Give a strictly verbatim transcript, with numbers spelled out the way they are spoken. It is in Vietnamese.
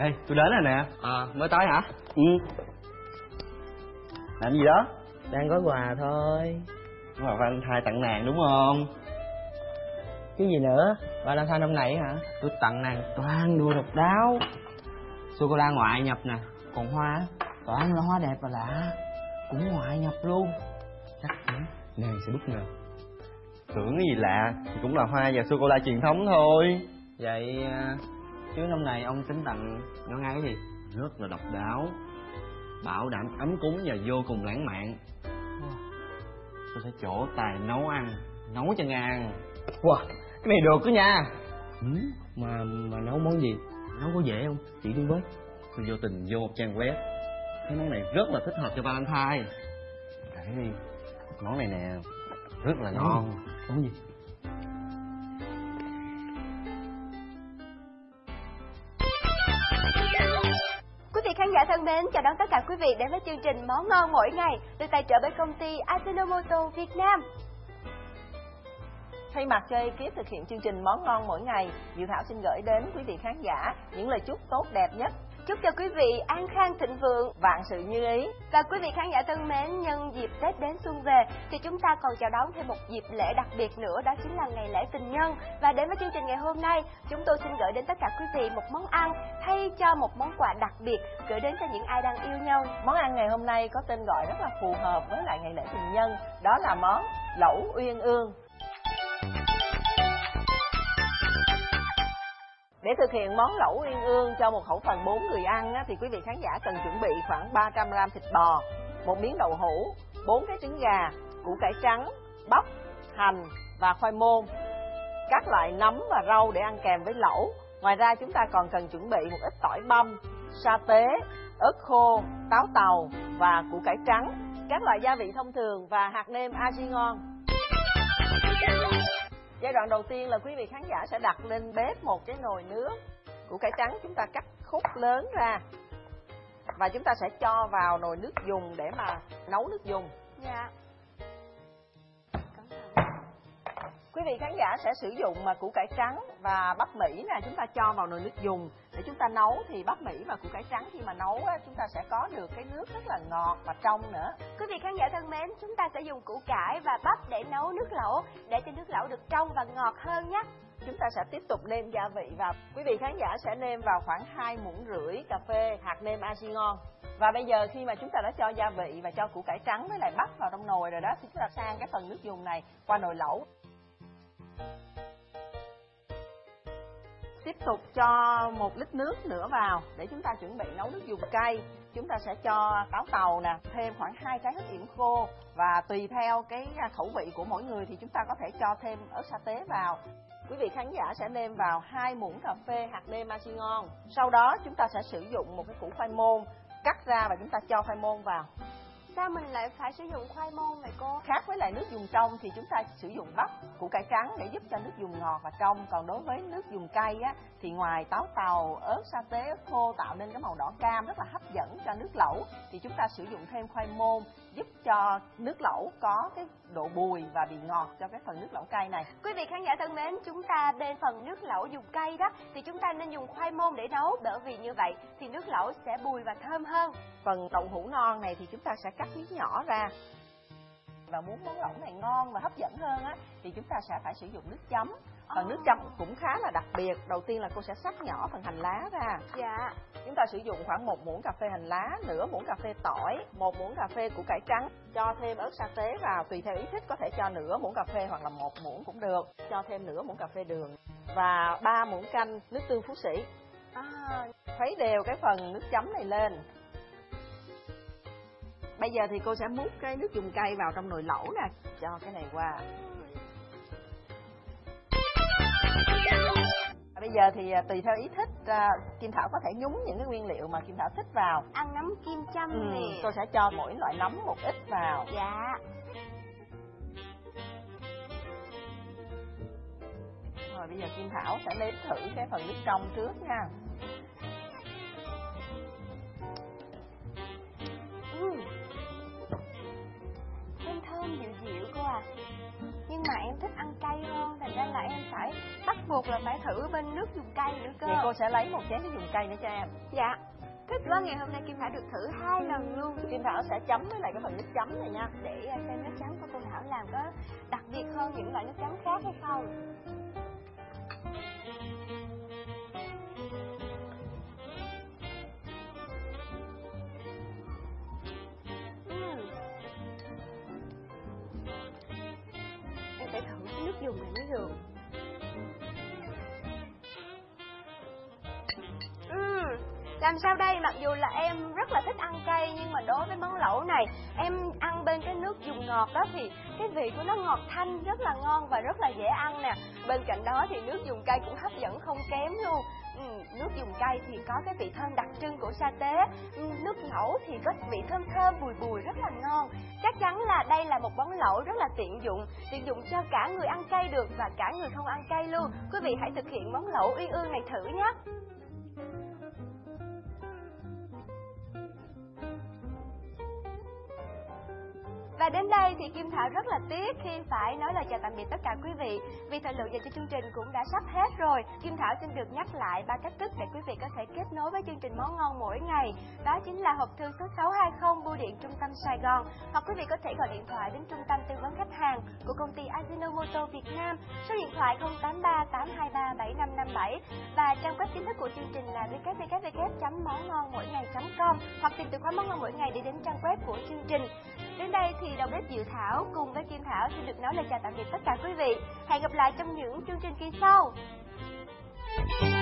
Ê, tôi đến rồi nè. À, mới tới hả? Ừ. Làm gì đó? Đang gói quà thôi. Quà Valentine tặng nàng đúng không? Chứ gì nữa, Valentine năm nay hả? Tôi tặng nàng toàn đồ độc đáo. Sô-cô-la ngoại nhập nè, còn hoa toàn là hoa đẹp và lạ, cũng ngoại nhập luôn. Chắc chắn nàng sẽ bất ngờ. Tưởng cái gì lạ thì cũng là hoa và sô-cô-la truyền thống thôi. Vậy chứ năm nay ông tính tặng nó ngay cái gì? Rất là độc đáo, bảo đảm ấm cúng và vô cùng lãng mạn. Tôi sẽ trổ tài nấu ăn, nấu cho Nga ăn. Wow, cái này được đó nha. Ừ? Mà mà nấu món gì? Nấu có dễ không? Chỉ tôi với. Tôi vô tình vô một trang web, cái món này rất là thích hợp cho Valentine. Để đi, món này nè, rất là ngon. Món gì? Quý vị khán giả thân mến, chào đón tất cả quý vị đến với chương trình Món Ngon Mỗi Ngày được tài trợ bởi công ty Ajinomoto Việt Nam. Thay mặt cho ekip thực hiện chương trình Món Ngon Mỗi Ngày, Diệu Thảo xin gửi đến quý vị khán giả những lời chúc tốt đẹp nhất. Chúc cho quý vị an khang thịnh vượng, vạn sự như ý. Và quý vị khán giả thân mến, nhân dịp Tết đến xuân về thì chúng ta còn chào đón thêm một dịp lễ đặc biệt nữa, đó chính là ngày lễ tình nhân. Và đến với chương trình ngày hôm nay, chúng tôi xin gửi đến tất cả quý vị một món ăn thay cho một món quà đặc biệt gửi đến cho những ai đang yêu nhau. Món ăn ngày hôm nay có tên gọi rất là phù hợp với lại ngày lễ tình nhân, đó là món lẩu uyên ương. Để thực hiện món lẩu uyên ương cho một khẩu phần bốn người ăn á, thì quý vị khán giả cần chuẩn bị khoảng ba trăm gam thịt bò, một miếng đậu hũ, bốn cái trứng gà, củ cải trắng, bắp, hành và khoai môn, các loại nấm và rau để ăn kèm với lẩu. Ngoài ra chúng ta còn cần chuẩn bị một ít tỏi băm, sa tế, ớt khô, táo tàu và củ cải trắng, các loại gia vị thông thường và hạt nêm aji ngon. Giai đoạn đầu tiên là quý vị khán giả sẽ đặt lên bếp một cái nồi nước. Củ cải trắng chúng ta cắt khúc lớn ra và chúng ta sẽ cho vào nồi nước dùng để mà nấu nước dùng. Dạ. Quý vị khán giả sẽ sử dụng mà củ cải trắng và bắp Mỹ nè, chúng ta cho vào nồi nước dùng để chúng ta nấu. Thì bắp Mỹ và củ cải trắng khi mà nấu á, chúng ta sẽ có được cái nước rất là ngọt và trong nữa. Quý vị khán giả thân mến, chúng ta sẽ dùng củ cải và bắp để nấu nước lẩu, để cho nước lẩu được trong và ngọt hơn nhé. Chúng ta sẽ tiếp tục nêm gia vị vào. Quý vị khán giả sẽ nêm vào khoảng hai muỗng rưỡi cà phê hạt nêm aji ngon. Và bây giờ khi mà chúng ta đã cho gia vị và cho củ cải trắng với lại bắp vào trong nồi rồi đó, thì chúng ta sang cái phần nước dùng này qua nồi lẩu. Tiếp tục cho một lít nước nữa vào để chúng ta chuẩn bị nấu nước dùng cay. Chúng ta sẽ cho táo tàu nè, thêm khoảng hai trái hấp yểm khô và tùy theo cái khẩu vị của mỗi người thì chúng ta có thể cho thêm ớt sa tế vào. Quý vị khán giả sẽ nêm vào hai muỗng cà phê hạt nêm aji ngon. Sau đó chúng ta sẽ sử dụng một cái củ khoai môn cắt ra và chúng ta cho khoai môn vào. Sao mình lại phải sử dụng khoai môn vậy cô? Khác với lại nước dùng trong thì chúng ta sử dụng bắp, củ cải trắng để giúp cho nước dùng ngọt và trong. Còn đối với nước dùng cay á, thì ngoài táo tàu, ớt sa tế, ớt khô tạo nên cái màu đỏ cam rất là hấp dẫn cho nước lẩu, thì chúng ta sử dụng thêm khoai môn giúp cho nước lẩu có cái độ bùi và vị ngọt cho cái phần nước lẩu cay này. Quý vị khán giả thân mến, chúng ta bên phần nước lẩu dùng cay đó thì chúng ta nên dùng khoai môn để nấu, bởi vì như vậy thì nước lẩu sẽ bùi và thơm hơn. Phần đậu hũ non này thì chúng ta sẽ cắt miếng nhỏ ra. Và muốn món lẩu này ngon và hấp dẫn hơn á thì chúng ta sẽ phải sử dụng nước chấm. Phần nước chấm cũng khá là đặc biệt. Đầu tiên là cô sẽ xắt nhỏ phần hành lá ra. Dạ. Chúng ta sử dụng khoảng một muỗng cà phê hành lá, nửa muỗng cà phê tỏi, một muỗng cà phê củ cải trắng. Cho thêm ớt sa tế vào, tùy theo ý thích có thể cho nửa muỗng cà phê hoặc là một muỗng cũng được. Cho thêm nửa muỗng cà phê đường và ba muỗng canh nước tương Phú Sĩ. À. Khuấy đều cái phần nước chấm này lên. Bây giờ thì cô sẽ múc cái nước dùng cay vào trong nồi lẩu nè, cho cái này qua. Bây giờ thì tùy theo ý thích, Kim Thảo có thể nhúng những cái nguyên liệu mà Kim Thảo thích vào. Ăn nấm kim châm ừ, nè. Cô sẽ cho mỗi loại nấm một ít vào. Dạ. Rồi bây giờ Kim Thảo sẽ nếm thử cái phần nước trong trước nha. Ừ. Thơm thơm dịu dịu cô à. Nhưng mà em thích ăn cay hơn, thành ra là em phải tắt buộc là phải thử bên nước dùng cay nữa cơ. Vậy cô sẽ lấy một chén nước dùng cay nữa cho em. Dạ. Thích quá, ngày hôm nay Kim Thảo được thử hai lần luôn. Kim Thảo sẽ chấm với lại cái phần nước chấm này nha. Để xem nước chấm của cô Thảo làm có đặc biệt hơn những loại nước chấm khác hay không. uhm. Em phải thử cái nước dùng này mới được. uhm. Làm sao đây? Mặc dù là em rất là thích ăn cay, nhưng mà đối với món lẩu này, em ăn bên cái nước dùng ngọt đó thì cái vị của nó ngọt thanh, rất là ngon và rất là dễ ăn nè. Bên cạnh đó thì nước dùng cay cũng hấp dẫn không kém luôn. ừ, Nước dùng cay thì có cái vị thơm đặc trưng của sa tế. ừ, Nước lẩu thì có vị thơm thơm bùi bùi rất là ngon. Chắc chắn là đây là một món lẩu rất là tiện dụng, tiện dụng cho cả người ăn cay được và cả người không ăn cay luôn. Quý vị hãy thực hiện món lẩu uyên ương này thử nhé. Và đến đây thì Kim Thảo rất là tiếc khi phải nói lời chào tạm biệt tất cả quý vị, vì thời lượng dành cho chương trình cũng đã sắp hết rồi. Kim Thảo xin được nhắc lại ba cách thức để quý vị có thể kết nối với chương trình Món Ngon mỗi ngày. Đó chính là hộp thư số sáu hai không bưu điện Trung tâm Sài Gòn, hoặc quý vị có thể gọi điện thoại đến Trung tâm Tư vấn Khách hàng của công ty Ajinomoto Việt Nam, số điện thoại không tám ba tám hai ba bảy năm năm bảy, và trang web chính thức của chương trình là w w w chấm món ngon mỗi ngày chấm com, hoặc tìm từ khóa Món Ngon mỗi ngày để đến trang web của chương trình. Đến đây thì đầu bếp Diệu Thảo cùng với Kim Thảo xin được nói lời chào tạm biệt tất cả quý vị. Hẹn gặp lại trong những chương trình kỳ sau.